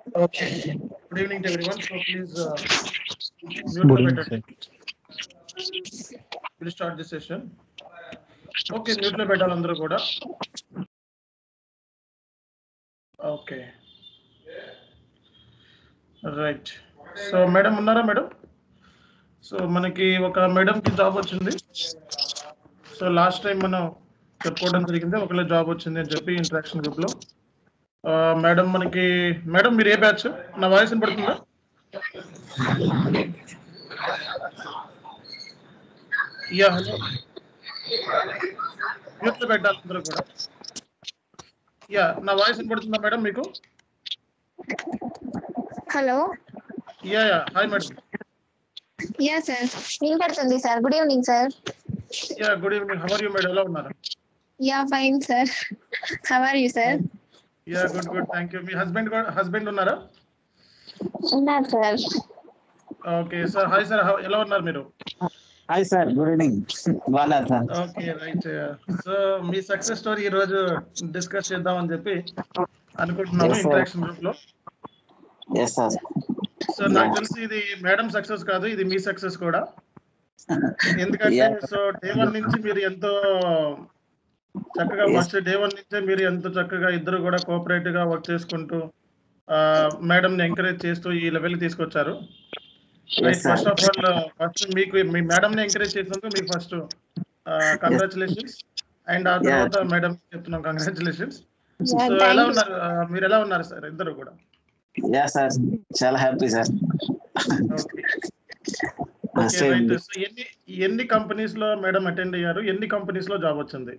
Okay. Good evening to everyone. So please mute Good the evening, better. sir. We'll start the session. Okay, mute the better అందరూ కూడా. Okay. Right. So madam ఉన్నారా madam? So మనకి ఒక madam కి job వచ్చింది. So last time మనం చెప్పుకోవడం జరిగింది ఒకళ్ళ జాబ్ వచ్చింది అని చెప్పి ఇంటరాక్షన్ గ్రూప్ లో. మేడం మనకి మేడం మీరు ఏ బ్యాచ్? నా వాయిస్ వినపడుతుందా? Yeah hello. మ్యూట్ లో పెట్టాలి అందరూ కూడా. యా నా వాయిస్ వినపడుతుందా మేడం మీకు? Hello yeah yeah hi madam. Yeah sir వినపడుతుంది sir. Good evening sir. Yeah good evening. How are you madam? ఎలా ఉన్నారు? Yeah fine sir. How are you sir? Yeah good good thank you. మీ husband ఉన్నారా? ఉన్నారు sir. Okay sir. Hi sir, ఎలా ఉన్నారు మీరు? Hi sir, good evening. బాగా sir. Okay right. So మీ సక్సెస్ స్టోరీ ఈ రోజు డిస్కస్ చేద్దామని చెప్పి అనుకుంటున్నాము ఇంటరాక్షన్ గ్రూప్ లో. Yes sir. సో నాకు తెలిసి ఇది మేడం సక్సెస్ కాదు, ఇది మీ సక్సెస్ కూడా. ఎందుకంటే సో డే 1 నుంచి మీరు ఎంతో చక్కగా ఫస్ట్ డే 1 నుంచే మీరు ఎంతో చక్కగా ఇద్దరు కూడా కోఆపరేటివ్ గా వర్క్ చేసుకుంటూ మేడం ని ఎంకరేజ్ చేస్తూ ఈ లెవెల్ కి తీసుకొచ్చారు. Right. First of all first మీకు మీ మేడం ని ఎంకరేజ్ చేసినందుకు మీకు ఫస్ట్ కంగ్రాచులేషన్స్. అండ్ ఆ తర్వాత మేడం చెప్తున్నాం కంగ్రాచులేషన్స్. సో ఎలా ఉన్నారు మీరు? ఎలా ఉన్నారు సార్ ఇద్దరు కూడా? యా సార్, చాలా happy sir. Okay okay right. So ఎన్ని కంపెనీస్ లో మేడం అటెండ్ అయ్యారు? ఎన్ని కంపెనీస్ లో జాబ్ వచ్చింది?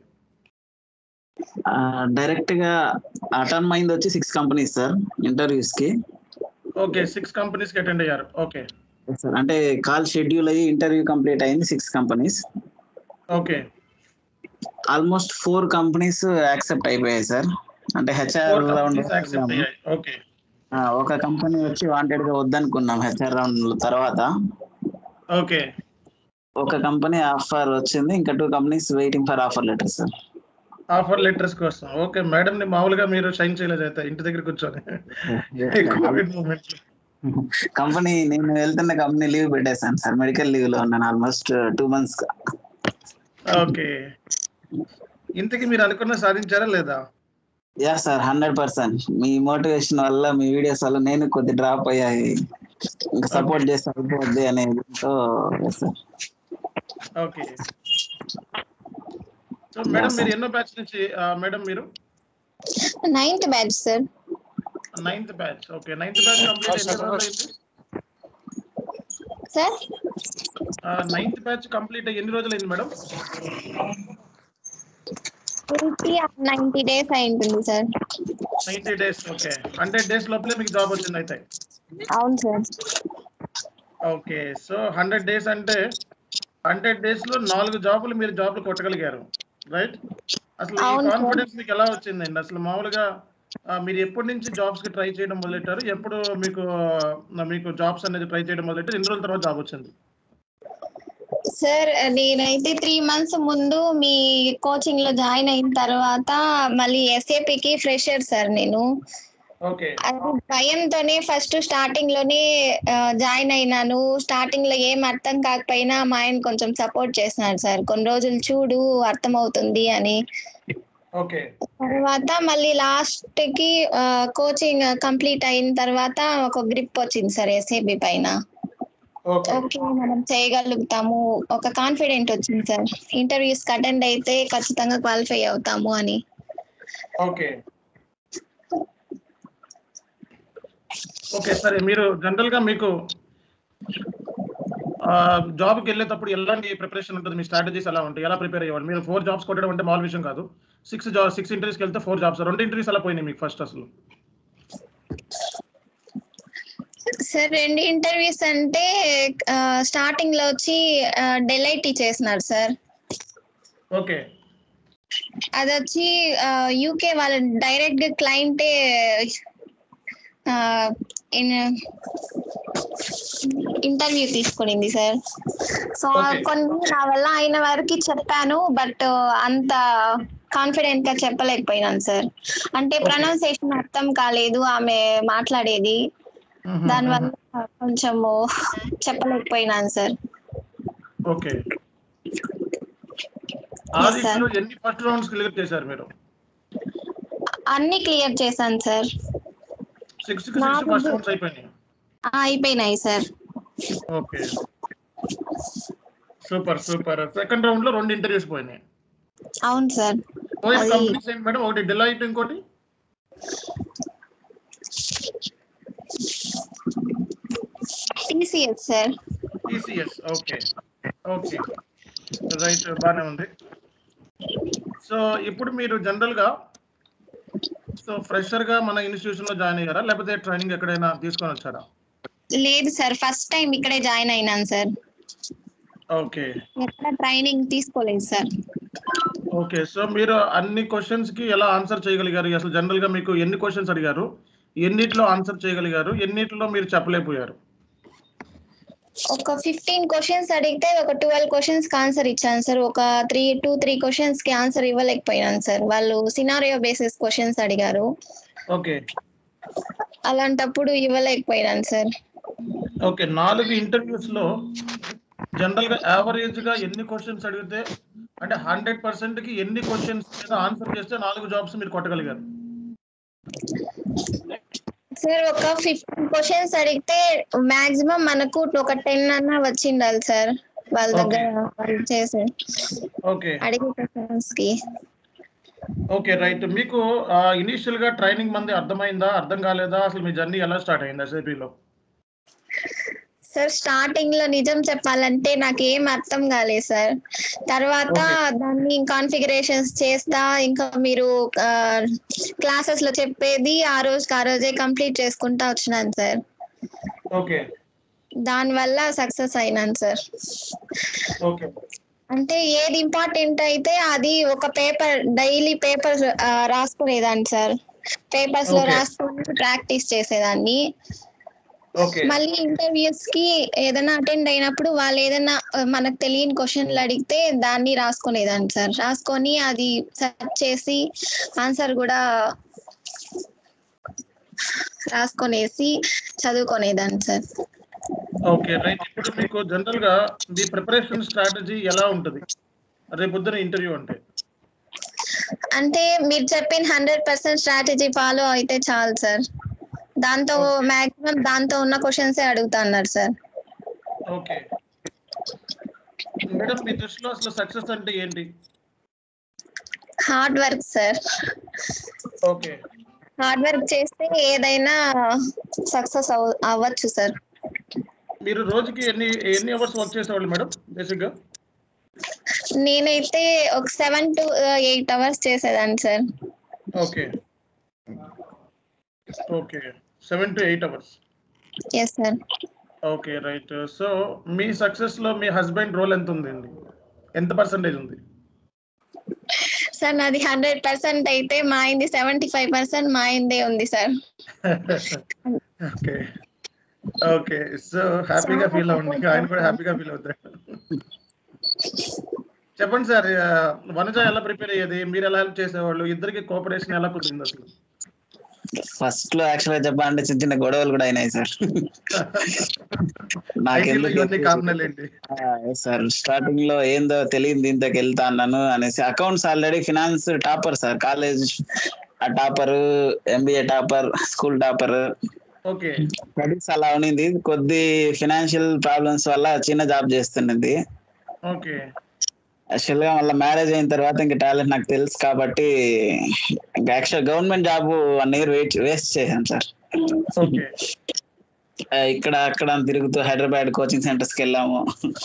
డైరెక్ట్ గా అటెండ్ అయింది వచ్చి 6 కంపెనీస్ సార్ ఇంటర్వ్యూస్ కి. ఓకే 6 కంపెనీస్ కి అటెండ్ అయ్యారు. ఓకే అంటే కాల్ షెడ్యూల్ అయ్యి ఇంటర్వ్యూ కంప్లీట్ అయింది 6 companies. Okay almost 4 companies accept అయిపోయాయి సార్. అంటే హెచ్ఆర్ రౌండ్. ఓకే ఒక కంపెనీ వచ్చి వాంటెడ్ గా వద్దనుకున్నాం హెచ్ఆర్ రౌండ్ తర్వాత. ఓకే ఒక కంపెనీ ఆఫర్ వచ్చింది, ఇంకా 2 companies waiting for offer letter sir. Offer letters కోసం. ఓకే మేడం ని మామూలుగా మీరు షైన్ చేయలేదు అయితే ఇంటి దగ్గర కూర్చొని కోవిడ్ మూమెంట్ లో. కంపెనీ నేను వెళ్తున్న కంపెనీ లీవ్ పెట్టేశాను సార్. మెడికల్ లీవ్ లో ఉన్నాను ఆల్మోస్ట్ 2 months. ఓకే ఇంతకీ మీరు అనుకున్న సాధించారా లేదా? Yeah sir, 100%. మీ మోటివేషన్ వల్ల, మీ వీడియోస్ వల్ల నేను కొద్ది డ్రాప్ అయ్యాయి, ఇంకా సపోర్ట్ చేస్తే అయిపోద్ది అనేది. ఓకే సో మేడం మీరు ఎన్నో బ్యాచ్ నుంచి మేడం మీరు? 9th batch sir. 9th batch. Okay 9th batch complete ఎన్ని రోజులు అయింది సార్? 9th బ్యాచ్ కంప్లీట్ ఎన్ని రోజులు అయింది మేడం? 90 days అయింటుంది సార్. 90 days. ఓకే 100 days లోపలే మీకు జాబ్ వచ్చింది అయితే? అవును సార్. ఓకే సో 100 days అంటే 100 days లో 4 జాబులు మీరు జాబ్లు కొట్టగలిగారు, రైట్? అసలు ఈ కాన్ఫిడెన్స్ మీకు ఎలా వచ్చిందండి? అసలు మామూలుగా మీరు ఎప్పటి నుంచి జాబ్స్ కి ట్రై చేయడం మొదలెట్టారు? ఎప్పుడు మీకు జాబ్స్ అనేది ట్రై చేయడం మొదలెట్టారు? ఎన్ని రోజుల తర్వాత జాబ్ వచ్చింది? సార్ నేనైతే 3 months ముందు మీ కోచింగ్ లో జాయిన్ అయిన తర్వాత మళ్ళీ ఎస్ఏపికి ఫ్రెషర్ సార్ నేను. ఓకే అది భయంతోనే ఫస్ట్ స్టార్టింగ్ లోనే జాయిన్ అయినాను. స్టార్టింగ్ లో ఏం అర్థం కాకపోయినా మా ఆయన కొంచెం సపోర్ట్ చేస్తున్నాడు సార్. కొన్ని రోజులు చూడు అర్థం అవుతుంది అని. ఓకే తర్వాత మళ్ళీ లాస్ట్ కి కోచింగ్ కంప్లీట్ అయిన తర్వాత ఒక గ్రిప్ వచ్చింది సార్ ఎస్ఏబి పైన. ఓకే మనం చేయగలుగుతాము, ఒక కాన్ఫిడెంట్ వచ్చింది సార్. ఇంటర్వ్యూస్ కి అటెండ్ అయితే ఖచ్చితంగా క్వాలిఫై అవుతాము అని. ఓకే ఓకే సరే. మీరు జనరల్ గా మీకు జాబ్కి వెళ్ళేటప్పుడు ఎలాంటి ప్రిపరేషన్ ఉంటుంది? మీ స్ట్రాటజీస్ ఎలా ఉంటాయి? ఎలా ప్రిపేర్ అయ్యేవాళ్ళు? మీరు 4 జాబ్స్ కొట్టడం అంటే మామూలు విషయం కాదు. 6 ఇంటర్వ్యూస్కి వెళ్తే 4 జాబ్స్. 2 ఇంటర్వ్యూస్ ఎలా పోయినాయి మీకు ఫస్ట్ అసలు? సార్ 2 ఇంటర్వ్యూస్ అంటే స్టార్టింగ్ లో వచ్చి డెలైట్ చేసినారు సార్. ఓకే అది వచ్చి యూకే వాళ్ళ డైరెక్ట్ క్లయింటే ఇంటర్వ్యూ తీసుకునింది సార్. సో కొన్ని నా వల్ల అయిన వరకు చెప్పాను, బట్ అంత కాన్ఫిడెంట్ గా చెప్పలేకపోయినాను సార్. అంటే ప్రొనౌన్సియేషన్ అర్థం కాలేదు ఆమె మాట్లాడేది, దానివల్ల కొంచెము చెప్పలేకపోయినాను సార్. ఓకే. ఆదిత్యలో ఎన్ని ఫస్ట్ రౌండ్స్ క్లియర్ చేశారు మీరు? అన్ని క్లియర్ చేశాను సార్. 6 ఫస్ట్ రౌండ్స్ అయిపోయినాయి. అయిపోయినాయి sir. Okay, super super. Second round లో 2 ఇంటర్వ్యూస్ పోయినాయి. అవును సార్. పోయిన కంపెనీస్ ఏంటి మేడం? ఒకటి డిలైట్, ఇంకోటి TCS sir. TCS. Okay okay, right, బాగానే ఉంది. సో ఇప్పుడు మీరు జనరల్ గా ఫ్రెషర్ గా మన ఇన్స్టిట్యూషన్ లో జాయిన్ అయ్యారా, లేకపోతే ట్రైనింగ్ ఎక్కడైనా తీసుకొని వచ్చారా? లేదు సార్, ఫస్ట్ టైం ఇక్కడే జాయిన్ అయినాను సార్. ఓకే, ఎక్కడ ట్రైనింగ్ తీసుకోలేదు సార్. ఓకే. సో మీరు అన్ని క్వశ్చన్స్ కి ఎలా ఆన్సర్ చేయగలిగారు? అసలు జనరల్ గా మీకు ఎన్ని క్వశ్చన్స్ అడిగారు, ఎన్నిట్లో ఆన్సర్ చేయగలిగారు, ఎన్నిట్లో మీరు చెప్పలేకపోయారు? ఒక 15 క్వశ్చన్స్ అడిగితే ఒక 12 క్వశ్చన్స్ కి ఆన్సర్ ఇచ్చాను సార్. ఒక 3 క్వశ్చన్స్ కి ఆన్సర్ ఇవ్వలేకపోయాను సార్. వాళ్ళు సినారియో బేసిస్ క్వశ్చన్స్ అడిగారు. ఓకే, అలాంటప్పుడు ఇవ్వలేకపోయాను సార్. ఓకే. 4 ఇంటర్వ్యూస్ లో జనరల్ గా యావరేజ్ గా ఎన్ని క్వశ్చన్స్ అడిగితే, అంటే 100% కి ఎన్ని క్వశ్చన్స్ మీద ఆన్సర్ చేస్తే 4 జాబ్స్ మీరు కొట్టగలిగారు? సార్ ఒక 15 క్వశ్చన్స్ అడిగితే మాక్సిమం మనకు ఒక 10 అన్నా వచ్చిండాలి సార్ వాళ్ళ దగ్గర వాళ్ళు చేసి అడిగే క్వశ్చన్స్ కి. Okay, right. మీకు ఇనిషియల్ గా ట్రైనింగ్ మంది అర్థమైందా, అర్థం కాలేదా? అసలు మీ జర్నీ ఎలా స్టార్ట్ అయింది ఎస్ఐపిలో? సార్ స్టార్టింగ్ లో నిజం చెప్పాలంటే నాకు ఏం అర్థం కాలేదు సార్. తర్వాత దాన్ని కాన్ఫిగరేషన్స్ చేస్తా, ఇంకా మీరు క్లాసెస్ లో చెప్పేది ఆ రోజే కంప్లీట్ చేసుకుంటా వచ్చినాను సార్. ఓకే, దాని వల్ల సక్సెస్ అయినాను సార్. ఓకే. అంటే ఏది ఇంపార్టెంట్ అయితే అది ఒక డైలీ పేపర్ రాసుకునేదాన్ని సార్. పేపర్స్ లో రాసుకొని ప్రాక్టీస్ చేసేదాన్ని. మళ్ళీ ఇంటర్వ్యూస్ కి ఏదైనా అటెండ్ అయినప్పుడు వాళ్ళు ఏదైనా మనకు తెలియని క్వశ్చన్లు అడిగితే దాన్ని రాసుకునేదాన్ని సార్. రాసుకొని అది సెర్చ్ చేసి ఆన్సర్ కూడా రాసుకొనేసి చదువుకునేదాన్ని సార్. Okay, right. ఇప్పుడు మీకు జనరల్ గా మీ ప్రిపరేషన్ స్ట్రాటజీ ఎలా ఉంటుంది రేపొద్దున ఇంటర్వ్యూ అంటే? అంటే మీరు చెప్పిన 100% స్ట్రాటజీ ఫాలో అయితే చాలు సార్. దాంతో మాక్సిమం దాంతో ఉన్న క్వశ్చన్స్ అడుగుతా అన్నారు సార్. ఓకే మేడం, మీ దృష్టిలో అసలు సక్సెస్ అంటే ఏంటి? Hard work sir. Okay, hard work చేస్తే ఏదైనా సక్సెస్ అవ్వచ్చు సార్. మీరు రోజుకి ఎన్ని అవర్స్ వర్క్ చేసేవాళ్ళు మేడం బేసిక్ గా? నేనైతే ఒక 7 to 8 అవర్స్ చేసేదాన్ని sir. Okay okay, 7 to 8 hours. yes sir. Okay, right. So మీ సక్సెస్ లో మీ హస్బెండ్ రోల్ ఎంత ఉందండి, ఎంత పర్సెంటేజ్ ఉంది? సార్ నాది 100% అయితే మా అయింది 75% మా అయిందే ఉంది సార్. ఓకే ఓకే, సో హ్యాపీగా ఫీల్ అవ్వండి, ఆయన కూడా హ్యాపీగా ఫీల్ అవుతారు. చెప్పండి సార్, వనజ ఎలా ప్రిపేర్ అయ్యేది, మీరు ఎలా హెల్ప్ చేసేవాళ్ళు, ఇద్దరికి కోఆపరేషన్ ఎలా కుదిరింది అసలు? ఫస్ట్ లో యాక్చువల్ గా చెప్పాలంటే చిన్న చిన్న గొడవలు కూడా అయినాయి సార్. సార్ స్టార్టింగ్ లో ఏందో తెలియదు దీంతోకి వెళ్తా అన్నాను అనేసి. Accounts already finance topper sir, college topper, MBA topper, school topper. Studies అలా ఉన్నింది, కొద్ది ఫినాన్షియల్ ప్రాబ్లమ్స్ వల్ల చిన్న జాబ్ చేస్తున్నది. యాక్చువల్ గా మళ్ళీ మ్యారేజ్ అయిన తర్వాత ఇంకా టాలెంట్ నాకు తెలుసు కాబట్టి ఇంకా actual government job 1 year waste చేశాను సార్. ఇక్కడ అక్కడ తిరుగుతూ హైదరాబాద్ కోచింగ్ సెంటర్స్ కి వెళ్ళాము.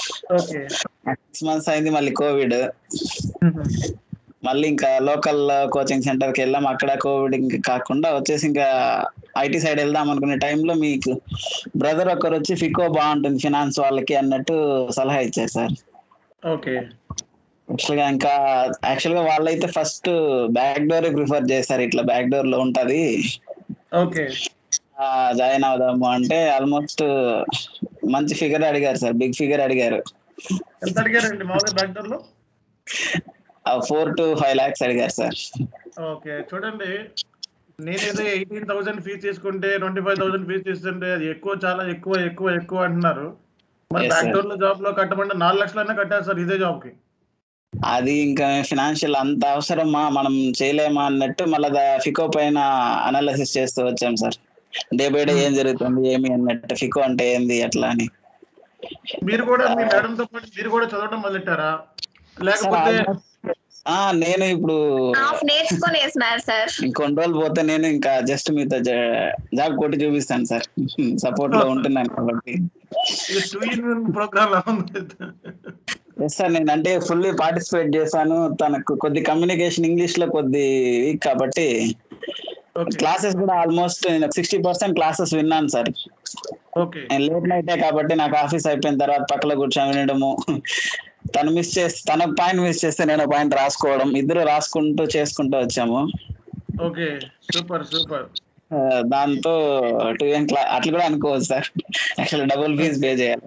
6 months అయింది, మళ్ళీ కోవిడ్. మళ్ళీ ఇంకా లోకల్ కోచింగ్ సెంటర్ కి వెళ్ళాము, అక్కడ కోవిడ్ ఇంకా కాకుండా వచ్చేసి ఇంకా ఐటీ సైడ్ వెళ్దాం అనుకునే టైంలో మీకు బ్రదర్ ఒకరు వచ్చి ఫికో బాగుంటుంది ఫినాన్స్ వాళ్ళకి అన్నట్టు సలహా ఇచ్చారు సార్. యాక్చువల్ గా వాళ్ళైతే ఫస్ట్ బ్యాక్ డోర్ ప్రిఫర్ చేస్తారు, ఇట్లా బ్యాక్ డోర్ లో ఉంటది జాయిన్ అవుదాము అంటే ఆల్మోస్ట్ మంచి ఫిగర్ అడిగారు సార్, బిగ్ ఫిగర్ అడిగారు. 4 to 5 lakhs అడిగారు సార్. ఓకే, చూడండి నేనేదో 18,000 ఫీజు తీసుకుంటే 25,000 ఫీజు తీసుకుంటే అది ఎక్కువ, చాలా ఎక్కువ ఎక్కువ ఎక్కువ అంటున్నారు. మరి Yes, sir. బ్యాక్డోర్ లో జాబ్ లో కట్టమంటే 4 లక్షలైనా కట్టారు సార్ ఇదే జాబ్ కి. అది ఇంకా ఫినాన్షియల్ అంత అవసరమా, మనం చేయలేమా అన్నట్టు మళ్ళీ ఫికో పైన అనాలిసిస్ చేస్తూ వచ్చాం సార్. డే బై డే ఏం జరుగుతుంది ఏమి అన్నట్టు, ఫికో అంటే ఏంది అట్లా అని. మీరు కూడా మీ మేడం తో పాటు మీరు కూడా చదవడం మొదలెట్టారా సార్ లేకపోతే? నేను ఇప్పుడు నేర్చుకొని వేసినారు సార్. ఇంకొన్ని రోజులు పోతే నేను ఇంకా జస్ట్ మీతో జాబ్ కొట్టి చూపిస్తాను సార్. సపోర్ట్ లో ఉంటున్నాను కాబట్టి. ఇది 2-in-1 ప్రోగ్రామ్ లా ఉంది. ఎస్ సార్, నేను అంటే ఫుల్లీ పార్టిసిపేట్ చేశాను. తనకు కొద్ది కమ్యూనికేషన్ ఇంగ్లీష్ లో కొద్ది వీక్ కాబట్టి క్లాసెస్ కూడా ఆల్మోస్ట్ 60% క్లాసెస్ విన్నాను సార్. ఓకే, లేట్ నైటే కాబట్టి నాకు ఆఫీస్ అయిపోయిన తర్వాత పక్కన కూర్చొని వినడము, తన పాయింట్ మిస్ చేస్తే నేను పాయింట్ రాసుకోవడం, ఇద్దరు రాసుకుంటూ చేసుకుంటూ వచ్చాము. ఓకే, సూపర్ సూపర్. దాంతో 2 అట్లా కూడా అనుకోవచ్చు sir. Actually double fees pay చేయాలి.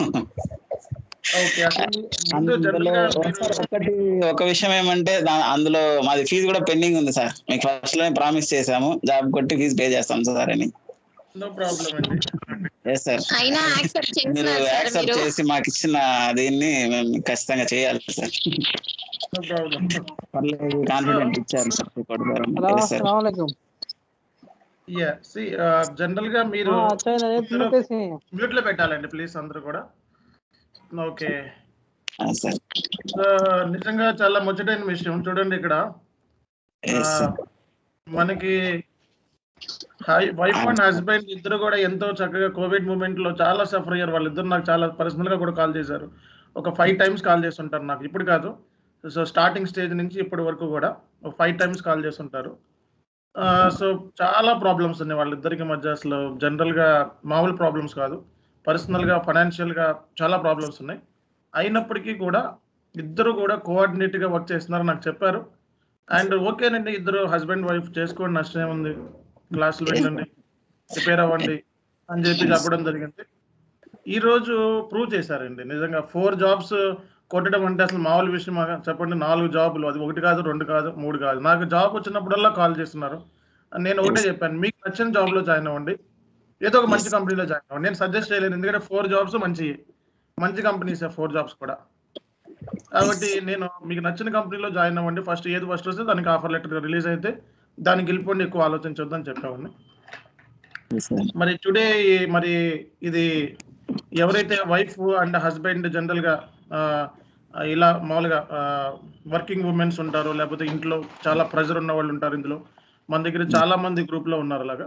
ఓకే, అందులో ఒకటి ఒక విషయం ఏమంటే అందులో మాది ఫీజు కూడా పెండింగ్ ఉంది సార్. మీకు ఫస్ట్ లోనే ప్రామిస్ చేసాము జాబ్ కొట్టి ఫీజు పే చేస్తాం సార్ అని. నో ప్రాబ్లం అండి. ఎస్ సార్, అయినా యాక్సెప్ట్ మీరు చేస్తున్నారు సార్ యాక్సెప్ట్ మీరు. చేసి మాకు ఇచ్చిన దీన్ని మేము ఖచ్చితంగా చేయాలి సార్. No problem. పర్లేదు, కాన్ఫిడెంట్ ఇచ్చారు సార్. యా, సి జనరల్ గా మీరు మ్యూట్ లో పెట్టాలండి ప్లీజ్ అందరూ కూడా. ఓకే సార్, నిజంగా చాలా ముచ్చటైన విషయం. చూడండి ఇక్కడ మనకి వైఫ్ అండ్ హస్బెండ్ ఇద్దరు కూడా ఎంతో చక్కగా కోవిడ్ మూమెంట్ లో చాలా సఫర్ అయ్యారు. వాళ్ళిద్దరు నాకు చాలా పర్సనల్ గా కూడా కాల్ చేశారు. ఒక 5 times కాల్ చేస్తుంటారు నాకు, ఇప్పుడు కాదు. సో స్టార్టింగ్ స్టేజ్ నుంచి ఇప్పటి వరకు కూడా 5 times కాల్ చేస్తుంటారు. సో చాలా ప్రాబ్లమ్స్ ఉన్నాయి వాళ్ళిద్దరికి మధ్య. అసలు జనరల్ గా మామూలు ప్రాబ్లమ్స్ కాదు, పర్సనల్ గా ఫైనాన్షియల్ గా చాలా ప్రాబ్లమ్స్ ఉన్నాయి. అయినప్పటికీ కూడా ఇద్దరు కూడా కోఆర్డినేట్ గా వర్క్ చేస్తున్నారు నాకు చెప్పారు. అండ్ ఓకేనండి, ఇద్దరు హస్బెండ్ వైఫ్ చేసుకోండి, నష్టం ఏముంది, క్లాసులు వెళ్ళండి, ప్రిపేర్ అవ్వండి అని చెప్పి చెప్పడం జరిగింది. ఈ రోజు ప్రూవ్ చేశారండి నిజంగా. 4 jobs కొట్టడం అంటే అసలు మామూలు విషయం చెప్పండి. 4 జాబులు, అది 1 కాదు 2 కాదు 3 కాదు. నాకు జాబ్ వచ్చినప్పుడల్లా కాల్ చేస్తున్నారు. నేను ఒకటే చెప్పాను, మీకు నచ్చిన జాబ్ లో జాయిన్ అవ్వండి, ఏదో ఒక మంచి కంపెనీలో జాయిన్ అవ్వండి. నేను సజెస్ట్ చేయలేను, ఎందుకంటే 4 jobs మంచి కంపెనీస్, 4 jobs కూడా. కాబట్టి నేను మీకు నచ్చిన కంపెనీలో జాయిన్ అవ్వండి, ఫస్ట్ ఏది ఫస్ట్ వస్తే దానికి ఆఫర్ లెటర్ రిలీజ్ అయితే దానికి వెళ్ళిపోండి, ఎక్కువ ఆలోచించొద్దని చెప్పేవాడిని. మరి టుడే మరి ఇది ఎవరైతే వైఫ్ అండ్ హస్బెండ్ జనరల్ గా ఇలా మామూలుగా వర్కింగ్ ఉమెన్స్ ఉంటారో, లేకపోతే ఇంట్లో చాలా ప్రెజర్ ఉన్న వాళ్ళు ఉంటారు, ఇందులో మన దగ్గర చాలా మంది గ్రూప్ లో ఉన్నారు అలాగా.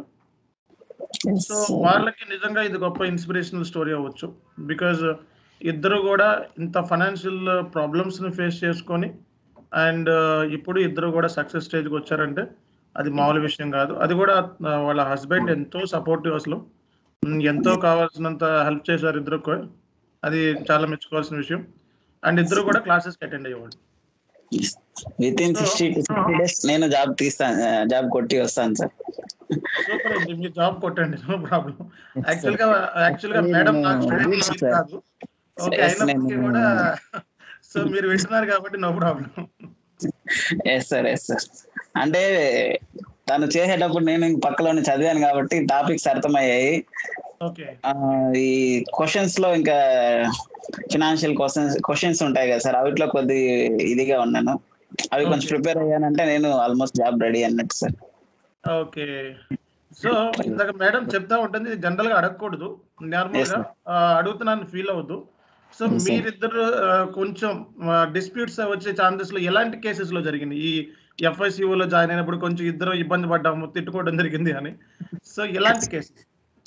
సో వాళ్ళకి నిజంగా ఇది గొప్ప ఇన్స్పిరేషనల్ స్టోరీ అవ్వచ్చు. బికాజ్ ఇద్దరు కూడా ఇంత ఫైనాన్షియల్ ప్రాబ్లమ్స్ ని ఫేస్ చేసుకొని అండ్ ఇప్పుడు ఇద్దరు కూడా సక్సెస్ స్టేజ్కి వచ్చారంటే అది మామూలు విషయం కాదు. అది కూడా వాళ్ళ హస్బెండ్ ఎంతో సపోర్టివ్, అసలు ఎంతో కావాల్సినంత హెల్ప్ చేశారు ఇద్దరు. అది చాలా మెచ్చుకోవాల్సిన విషయం. అండ్ ఇద్దరు కూడా క్లాసెస్ అటెండ్ అయ్యేవాళ్ళు. వితిన్ 60 to 60 days నేను జాబ్ కొట్టి వస్తాను సార్. సూపర్ అండి, మీరు జాబ్ కొట్టండి, నో ప్రాబ్లం. యాక్చువల్ గా మేడం నాకు కాదు, ఓకే, అయినప్పటికీ కూడా సో మీరు వింటున్నారు కాబట్టి నో ప్రాబ్లం. Yes sir. అంటే తను చేసేటప్పుడు నేను పక్కలోనే చదివాను కాబట్టి టాపిక్స్ అర్థమయ్యాయి. ఈ క్వశ్చన్స్ లో ఇంకా ఫినాన్షియల్ క్వశ్చన్స్ ఉంటాయి కదా సార్, అవిట్లో కొద్ది ఇదిగా ఉన్నాను. అవి కొంచెం ప్రిపేర్ అయ్యానంటే నేను ఆల్మోస్ట్ జాబ్ రెడీ అన్నట్టు సార్. ఓకే, సో ఇందాక మేడం చెప్తా ఉంటుంది, జనరల్ గా అడగకూడదు, నార్మల్ గా అడుగుతున్నాను ఫీల్ అవ్వద్దు. సో మీరిద్దరు కొంచెం డిస్ప్యూట్స్ వచ్చే ఛాన్సెస్ లో ఎలాంటి కేసెస్ లో జరిగింది? ఈ FICO లో జాయిన్ అయినప్పుడు కొంచెం ఇద్దరు ఇబ్బంది పడ్డాము, తిట్టుకోవడం జరిగింది అని. సో ఎలాంటి కేసెస్?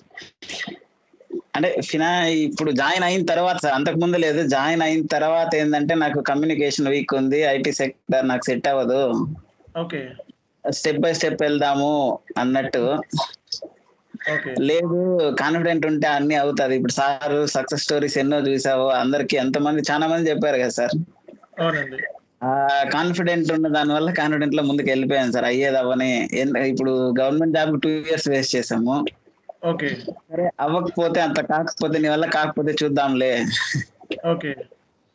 అంటే ఇప్పుడు జాయిన్ అయిన తర్వాత సార్, అంతకు ముందు లేదు. జాయిన్ అయిన తర్వాత ఏంటంటే నాకు కమ్యూనికేషన్ వీక్ ఉంది, IT సెక్టర్ నాకు సెట్ అవ్వదు, ఓకే, స్టెప్ బై స్టెప్ వెళ్దాము అన్నట్టు. లేదు, కాన్ఫిడెంట్ ఉంటే అన్ని అవుతుంది. ఇప్పుడు సార్ సక్సెస్ స్టోరీస్ ఎన్నో చూసావు, అందరికి చాలా మంది చెప్పారు కదా సార్. కాన్ఫిడెంట్ ఉన్న దాని వల్ల కాన్ఫిడెంట్ లో ముందుకు వెళ్ళిపోయాను సార్. అయ్యేది అవ్వని. ఇప్పుడు గవర్నమెంట్ జాబ్ 2 years వేస్ట్ చేసాము. ఓకే, సరే అవ్వకపోతే అంత కాకపోతే నీ వల్ల కాకపోతే చూద్దాంలే. ఓకే,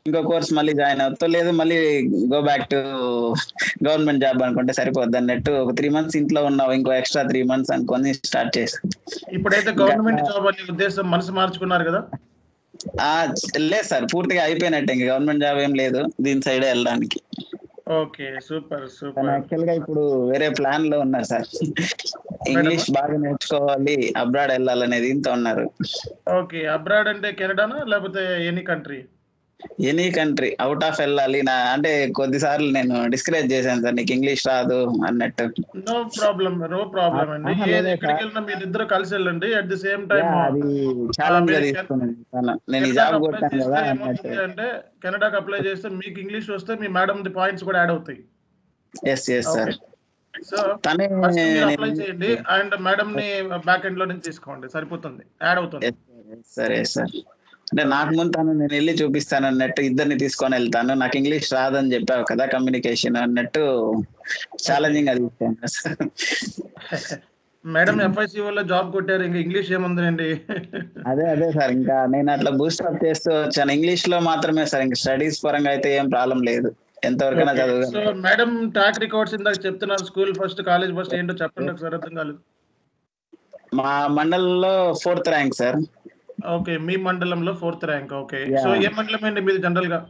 ఇంకో కోర్స్ మళ్ళీ జాయిన్ అవుతా, లేదు మళ్ళీ go back to government job అనుకుంటే సరిపోద్ది అన్నట్టు ఒక 3 months ఇంట్లో ఉన్నావు, ఇంకో ఎక్స్ట్రా 3 months అనుకొని స్టార్ట్ చేసాను. ఇప్పుడైతే గవర్నమెంట్ జాబ్ అనే ఉద్దేశం మనసు మార్చుకున్నారు కదా? లేదు సార్, పూర్తిగా అయిపోయినట్టే, ఇంకా గవర్నమెంట్ జాబ్ ఏం లేదు దీని సైడే వెళ్ళడానికి. Okay, super super. యాక్చువల్ గా ఇప్పుడు వేరే ప్లాన్ లో ఉన్నారు సార్, ఇంగ్లీష్ బాగా నేర్చుకోవాలి, అబ్రాడ్ వెళ్ళాలనే దీంతో ఉన్నారు. ఓకే, అబ్రాడ్ అంటే కెనడానా లేకపోతే any country? Any country, out of వెళ్ళాలి. అంటే కొద్దిసార్లు నేను డిస్కరేజ్ చేశాను సార్, నీకు ఇంగ్లీష్ రాదు అన్నట్టు. నో ప్రాబ్లం అండి. ఎక్కడికి వెళ్ళినా మీరు ఇద్దరు కలిసి వెళ్ళండి. అట్ ది సేమ్ టైం అది ఛాలెంజ్ గా తీసుకున్నాను నేను, ఈ జాబ్ కొట్టాను కదా అన్నట్టు. అంటే కెనడాకి అప్లై చేస్తే మీకు ఇంగ్లీష్ వస్తే మీ మేడం ది పాయింట్స్ కూడా యాడ్ అవుతాయి. Yes sir. సో అప్లై చేయండి అండ్ మేడం ని బ్యాక్ ఎండ్ లో నుంచి తీసుకోండి, సరిపోతుంది, యాడ్ అవుతుంది. సరే సార్, అంటే నాకు ముందు నేను వెళ్ళి చూపిస్తాను అన్నట్టు, ఇద్దరిని తీసుకొని వెళ్తాను. నాకు ఇంగ్లీష్ రాదని చెప్పావు కదా, కమ్యూనికేషన్ అన్నట్టు ఛాలెంజింగ్ అది ఇస్తాను సార్. మేడం FICO లో జాబ్ కొట్టారు, ఇంకా ఇంగ్లీష్ ఏముందండి? అదే సార్, ఇంకా నేను అట్లా బూస్ట్ అప్ చేస్తూ వచ్చాను. ఇంగ్లీష్ లో మాత్రమే సార్, ఇంకా స్టడీస్ పరంగా అయితే ఏం ప్రాబ్లం లేదు, ఎంతవరకైనా చదువు. సో మేడం ట్రాక్ రికార్డ్స్ ఇందాక చెప్తున్నారు, స్కూల్ ఫస్ట్, కాలేజ్ ఫస్ట్, ఏంటో చెప్పండి ఒకసారి, అర్థం కాలేదు. మా మండలంలో 4th ర్యాంక్ సార్. ఓకే, మీ మండలంలో 4th ర్యాంక్. ఓకే, సో ఏ మండలం అండి మీది జనరల్ గా?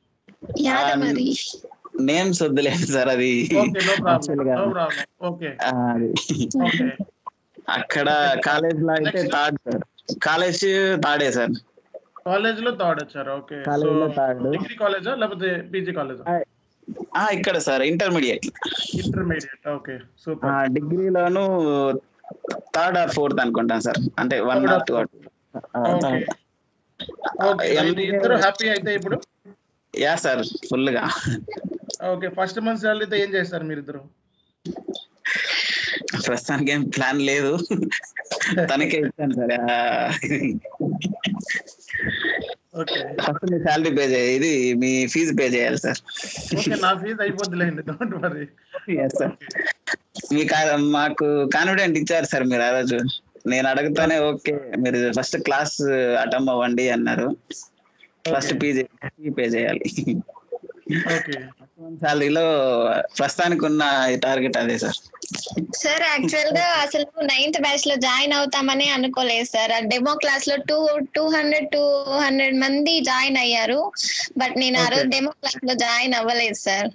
నేమ్స్ వద్దులేదు సార్, అది అక్కడ కాలేజ్ లో అయితే థర్డ్ సార్, కాలేజ్ థర్డే సార్. కాలేజ్ లో థర్డ్ వచ్చారు. ఓకే, డిగ్రీ కాలేజా లేకపోతే PG కాలేజా? ఇక్కడ సార్ ఇంటర్మీడియట్. Okay, super. డిగ్రీలోను 3rd or 4th అనుకుంటాను సార్, అంటే 1 or 2. ఇద్దరు హ్యాపీ అయితే ఇప్పుడు? యా సార్, ఫుల్ గా. ఓకే, ఫస్ట్ మంత్ సాలరీతో ఏం చేస్తారు మీరు ఇద్దరు? ప్రస్తుతానికి ఏం ప్లాన్ లేదు, తనకే ఇస్తాను సార్. ఫస్ట్ మీ శాలరీ పే చేయాలి, ఇది మీ ఫీజు పే చేయాలి సార్. ఓకే, నా ఫీజు అయిపోద్దిలేండి, డోంట్ వరీ. మాకు కాన్ఫిడెంట్ ఇచ్చారు సార్ మీరు ఆ రోజు, నేను అడుగుతానే ఓకే మీరు ఫస్ట్ క్లాస్ అటెండ్ అవ్వండి అన్నారు. ఫస్ట్ పే చేయాలి. శాలరీలో ప్రస్తుతానికి ఉన్న టార్గెట్ అదే సార్. సార్ యాక్చువల్ గా అసలు 9th బ్యాచ్ లో జాయిన్ అవుతామని అనుకోలేదు సార్. డెమో క్లాస్ లో 200 మంది జాయిన్ అయ్యారు, బట్ నేను ఆ రోజు డెమో క్లాస్ లో జాయిన్ అవ్వలేదు సార్.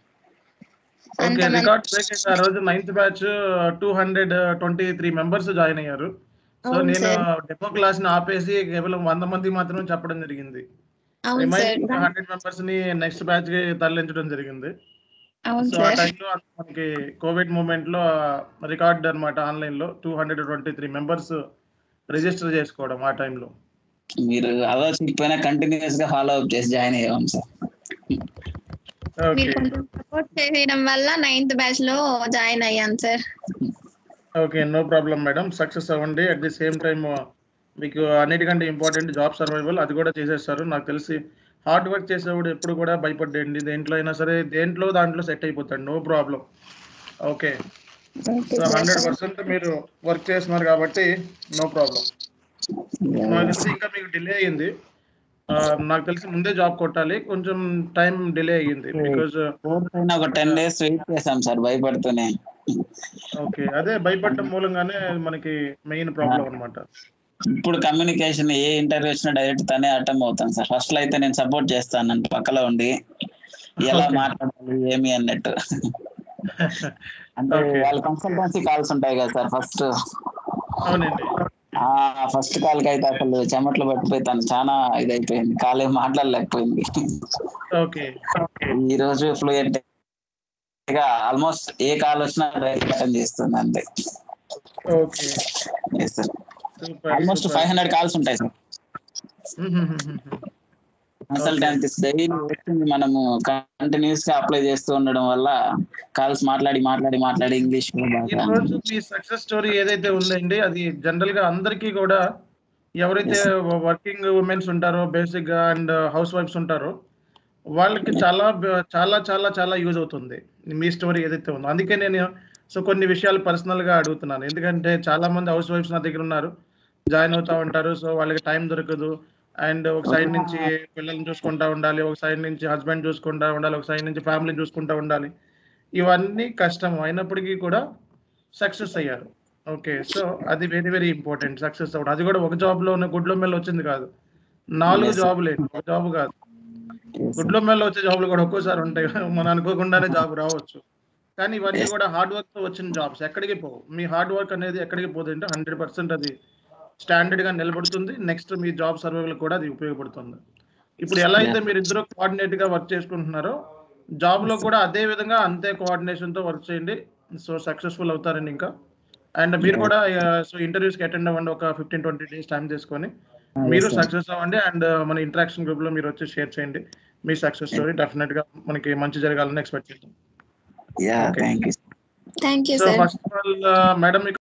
ఆ రోజు 9th బ్యాచ్ 223 మెంబర్స్ జాయిన్ అయ్యారు. సో నేను డెమో క్లాస్ ని ఆపేసి కేవలం 100 మంది మాత్రమే చెప్పడం జరిగింది. 100 మెంబర్స్ ని నెక్స్ట్ బ్యాచ్ కి తరలించడం జరిగింది. సో ఆ టైంలో మనకి కోవిడ్ మూమెంట్ లో రికార్డ్ అన్నమాట, ఆన్లైన్ లో 223 మెంబర్స్ రిజిస్టర్ చేసుకోవడం ఆ టైంలో. మీరు అలా చెప్పినా కంటిన్యూస్ గా ఫాలో అప్ చేసి జాయిన్ అయ్యాం సార్. సపోర్ట్ చేయడం వల్ల 9th బ్యాచ్ లో జాయిన్ అయ్యాను sir. Okay, no problem madam, success అవ్వండి. అట్ ది సేమ్ టైమ్ మీకు అన్నిటికంటే ఇంపార్టెంట్ జాబ్ సర్వైవల్, అది కూడా చేసేస్తారు. నాకు తెలిసి హార్డ్ వర్క్ చేసేవాడు ఎప్పుడు కూడా భయపడ్డండి, దేంట్లో అయినా సరే దాంట్లో సెట్ అయిపోతాడు, నో ప్రాబ్లం. ఓకే, సో 100% మీరు వర్క్ చేస్తున్నారు కాబట్టి నో ప్రాబ్లం. నాకు తెలిసి ఇంకా మీకు డిలే అయ్యింది, నాకు తెలిసి ముందే జాబ్ కొట్టాలి, కొంచెం టైం డిలే అయ్యింది బికాజ్ ఒక 10 days వెయిట్ చేసాం సార్ భయపడుతూనే. ఓకే, అదే భయపడటం మూలంగానే మనకి మెయిన్ ప్రాబ్లం అన్నమాట. ఇప్పుడు కమ్యూనికేషన్ ఏ ఇంటర్వ్యూ వచ్చినా డైరెక్ట్ తనే అటెండ్ అవుతాను సార్. ఫస్ట్ లో అయితే నేను సపోర్ట్ చేస్తాను పక్కలో ఉండి, ఎలా మాట్లాడాలి ఏమి అన్నట్టు. అంటే వాళ్ళ కన్సల్టెన్సీ కాల్స్ ఉంటాయి కదా సార్ ఫస్ట్. అవునండి. ఫస్ట్ కాల్ కి అయితే అసలు చెమట్లు పట్టిపోయి తను చాలా ఇదైపోయింది, కాల్ ఏం మాట్లాడలేకపోయింది. ఈ రోజు ఫ్లూయెంట్ గా ఆల్మోస్ట్ ఏ కాల్ వచ్చినా అటెండ్ చేస్తుంది అంతే. ఆల్మోస్ట్ 500 కాల్స్ ఉంటాయి సార్. కన్సల్టెన్సీస్ డైలీ వచ్చింది, మనము కంటిన్యూస్ గా అప్లై చేస్తూ ఉండడం వల్ల కాల్స్ మాట్లాడి ఇంగ్లీష్. ఈ రోజు మీ సక్సెస్ స్టోరీ ఏదైతే ఉందండి, అది జనరల్ గా అందరికీ కూడా, ఎవరైతే వర్కింగ్ ఉమెన్స్ ఉంటారో బేసిక్ గా అండ్ హౌస్ వైఫ్స్ ఉంటారో వాళ్ళకి చాలా చాలా చాలా చాలా యూజ్ అవుతుంది మీ స్టోరీ ఏదైతే ఉందో. అందుకే నేను కొన్ని విషయాలు పర్సనల్ గా అడుగుతున్నాను, ఎందుకంటే చాలా మంది హౌస్ వైఫ్స్ నా దగ్గర ఉన్నారు, జాయిన్ అవుతా ఉంటారు, సో వాళ్ళకి టైం దొరకదు అండ్ ఒక సైడ్ నుంచి పిల్లల్ని చూసుకుంటా ఉండాలి, ఒక సైడ్ నుంచి హస్బెండ్ చూసుకుంటా ఉండాలి, ఒక సైడ్ నుంచి ఫ్యామిలీని చూసుకుంటా ఉండాలి. ఇవన్నీ కష్టం అయినప్పటికీ కూడా సక్సెస్ అయ్యారు. ఓకే. సో అది వెరీ వెరీ ఇంపార్టెంట్ సక్సెస్ అవ్వడం. అది కూడా ఒక జాబ్లో ఉన్న గుడ్ల మీద వచ్చింది కాదు, 4 జాబులు, ఒక జాబ్ కాదు. గుడ్ల మీద వచ్చే జాబులు కూడా ఒక్కోసారి ఉంటాయి, మనం అనుకోకుండానే జాబ్ రావచ్చు. కానీ ఇవన్నీ కూడా హార్డ్ వర్క్ తో వచ్చిన జాబ్స్, ఎక్కడికి పోవు. మీ హార్డ్ వర్క్ అనేది ఎక్కడికి పోతుంటే 100% అది స్టాండర్డ్ గా నిలబడుతుంది. నెక్స్ట్ మీ జాబ్ సర్వైవల్ కూడా అది ఉపయోగపడుతుంది. ఇప్పుడు ఎలా అయితే మీరు ఇద్దరు కోఆర్డినేట్ గా వర్క్ చేసుకుంటున్నారో, జాబ్ లో కూడా అదే విధంగా అంతే కోఆర్డినేషన్ తో వర్క్ చేయండి. సో సక్సెస్ఫుల్ అవుతారండి ఇంకా. అండ్ మీరు కూడా సో ఇంటర్వ్యూస్ కి అటెండ్ అవ్వండి, ఒక 15-20 డేస్ టైం తీసుకొని మీరు సక్సెస్ అవ్వండి. అండ్ మన ఇంటరాక్షన్ గ్రూప్ లో మీరు వచ్చి షేర్ చేయండి మీ సక్సెస్ స్టోరీ. డెఫినెట్ గా మనకి మంచి జరగాలని ఎక్స్పెక్ట్ చేద్దాం. Thank you. Thank you so sir. First of all madam